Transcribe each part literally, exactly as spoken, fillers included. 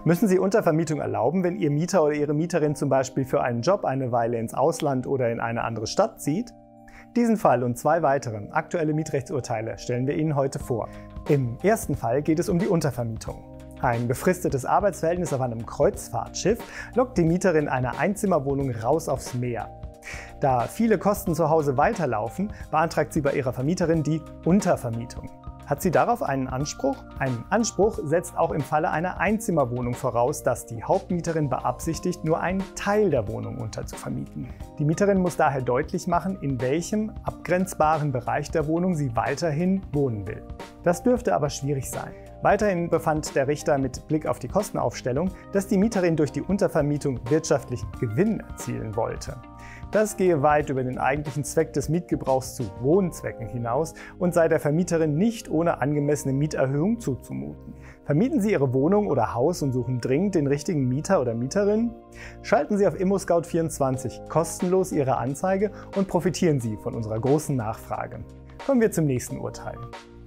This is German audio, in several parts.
Müssen Sie Untervermietung erlauben, wenn Ihr Mieter oder Ihre Mieterin zum Beispiel für einen Job eine Weile ins Ausland oder in eine andere Stadt zieht? Diesen Fall und zwei weitere aktuelle Mietrechtsurteile stellen wir Ihnen heute vor. Im ersten Fall geht es um die Untervermietung. Ein befristetes Arbeitsverhältnis auf einem Kreuzfahrtschiff lockt die Mieterin einer Einzimmerwohnung raus aufs Meer. Da viele Kosten zu Hause weiterlaufen, beantragt sie bei ihrer Vermieterin die Untervermietung. Hat sie darauf einen Anspruch? Ein Anspruch setzt auch im Falle einer Einzimmerwohnung voraus, dass die Hauptmieterin beabsichtigt, nur einen Teil der Wohnung unterzuvermieten. Die Mieterin muss daher deutlich machen, in welchem abgrenzbaren Bereich der Wohnung sie weiterhin wohnen will. Das dürfte aber schwierig sein. Weiterhin befand der Richter mit Blick auf die Kostenaufstellung, dass die Mieterin durch die Untervermietung wirtschaftlichen Gewinn erzielen wollte. Das gehe weit über den eigentlichen Zweck des Mietgebrauchs zu Wohnzwecken hinaus und sei der Vermieterin nicht ohne angemessene Mieterhöhung zuzumuten. Vermieten Sie Ihre Wohnung oder Haus und suchen dringend den richtigen Mieter oder Mieterin? Schalten Sie auf ImmoScout vierundzwanzig kostenlos Ihre Anzeige und profitieren Sie von unserer großen Nachfrage. Kommen wir zum nächsten Urteil.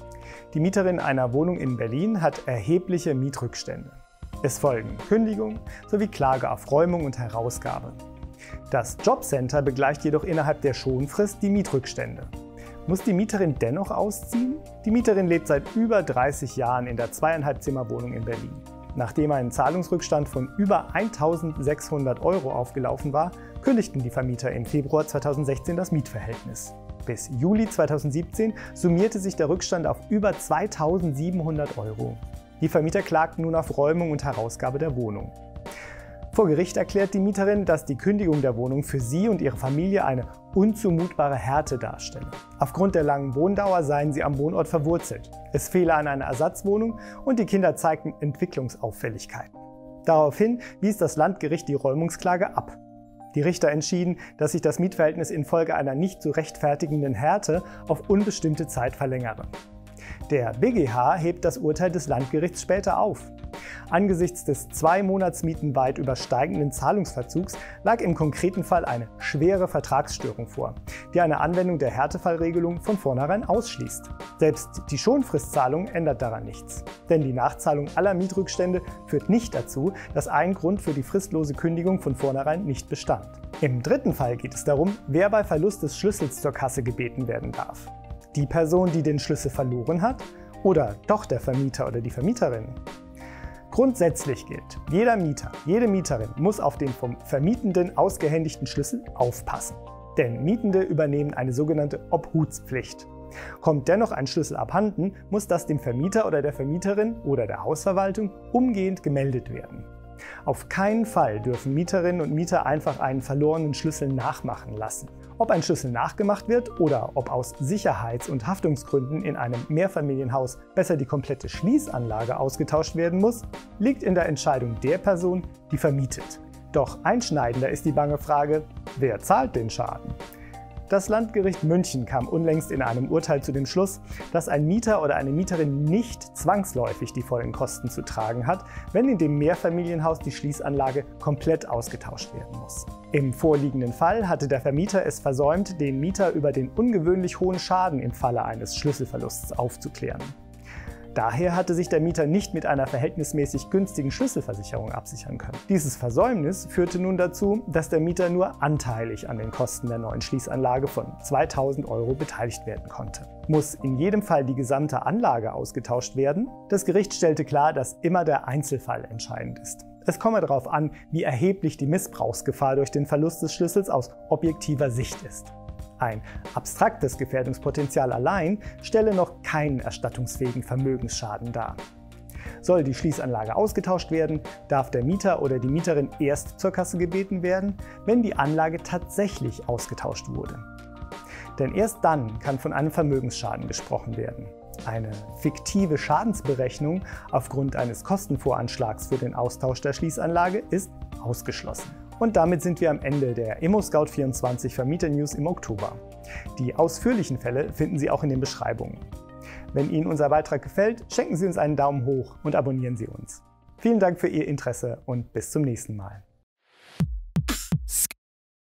Die Mieterin einer Wohnung in Berlin hat erhebliche Mietrückstände. Es folgen Kündigung sowie Klage auf Räumung und Herausgabe. Das Jobcenter begleicht jedoch innerhalb der Schonfrist die Mietrückstände. Muss die Mieterin dennoch ausziehen? Die Mieterin lebt seit über dreißig Jahren in der zweieinhalb Zimmer-Wohnung in Berlin. Nachdem ein Zahlungsrückstand von über eintausendsechshundert Euro aufgelaufen war, kündigten die Vermieter im Februar zweitausendsechzehn das Mietverhältnis. Bis Juli zweitausendsiebzehn summierte sich der Rückstand auf über zweitausendsiebenhundert Euro. Die Vermieter klagten nun auf Räumung und Herausgabe der Wohnung. Vor Gericht erklärt die Mieterin, dass die Kündigung der Wohnung für sie und ihre Familie eine unzumutbare Härte darstelle. Aufgrund der langen Wohndauer seien sie am Wohnort verwurzelt. Es fehle an einer Ersatzwohnung und die Kinder zeigten Entwicklungsauffälligkeiten. Daraufhin wies das Landgericht die Räumungsklage ab. Die Richter entschieden, dass sich das Mietverhältnis infolge einer nicht zu rechtfertigenden Härte auf unbestimmte Zeit verlängere. Der B G H hebt das Urteil des Landgerichts später auf. Angesichts des zwei Monatsmieten weit übersteigenden Zahlungsverzugs lag im konkreten Fall eine schwere Vertragsstörung vor, die eine Anwendung der Härtefallregelung von vornherein ausschließt. Selbst die Schonfristzahlung ändert daran nichts, denn die Nachzahlung aller Mietrückstände führt nicht dazu, dass ein Grund für die fristlose Kündigung von vornherein nicht bestand. Im dritten Fall geht es darum, wer bei Verlust des Schlüssels zur Kasse gebeten werden darf. Die Person, die den Schlüssel verloren hat, oder doch der Vermieter oder die Vermieterin? Grundsätzlich gilt, jeder Mieter, jede Mieterin muss auf den vom Vermietenden ausgehändigten Schlüssel aufpassen. Denn Mietende übernehmen eine sogenannte Obhutspflicht. Kommt dennoch ein Schlüssel abhanden, muss das dem Vermieter oder der Vermieterin oder der Hausverwaltung umgehend gemeldet werden. Auf keinen Fall dürfen Mieterinnen und Mieter einfach einen verlorenen Schlüssel nachmachen lassen. Ob ein Schlüssel nachgemacht wird oder ob aus Sicherheits- und Haftungsgründen in einem Mehrfamilienhaus besser die komplette Schließanlage ausgetauscht werden muss, liegt in der Entscheidung der Person, die vermietet. Doch einschneidender ist die bange Frage, wer zahlt den Schaden? Das Landgericht München kam unlängst in einem Urteil zu dem Schluss, dass ein Mieter oder eine Mieterin nicht zwangsläufig die vollen Kosten zu tragen hat, wenn in dem Mehrfamilienhaus die Schließanlage komplett ausgetauscht werden muss. Im vorliegenden Fall hatte der Vermieter es versäumt, den Mieter über den ungewöhnlich hohen Schaden im Falle eines Schlüsselverlusts aufzuklären. Daher hatte sich der Mieter nicht mit einer verhältnismäßig günstigen Schlüsselversicherung absichern können. Dieses Versäumnis führte nun dazu, dass der Mieter nur anteilig an den Kosten der neuen Schließanlage von zweitausend Euro beteiligt werden konnte. Muss in jedem Fall die gesamte Anlage ausgetauscht werden? Das Gericht stellte klar, dass immer der Einzelfall entscheidend ist. Es komme darauf an, wie erheblich die Missbrauchsgefahr durch den Verlust des Schlüssels aus objektiver Sicht ist. Ein abstraktes Gefährdungspotenzial allein stelle noch keinen erstattungsfähigen Vermögensschaden dar. Soll die Schließanlage ausgetauscht werden, darf der Mieter oder die Mieterin erst zur Kasse gebeten werden, wenn die Anlage tatsächlich ausgetauscht wurde. Denn erst dann kann von einem Vermögensschaden gesprochen werden. Eine fiktive Schadensberechnung aufgrund eines Kostenvoranschlags für den Austausch der Schließanlage ist ausgeschlossen. Und damit sind wir am Ende der ImmoScout vierundzwanzig Vermieter-News im Oktober. Die ausführlichen Fälle finden Sie auch in den Beschreibungen. Wenn Ihnen unser Beitrag gefällt, schenken Sie uns einen Daumen hoch und abonnieren Sie uns. Vielen Dank für Ihr Interesse und bis zum nächsten Mal.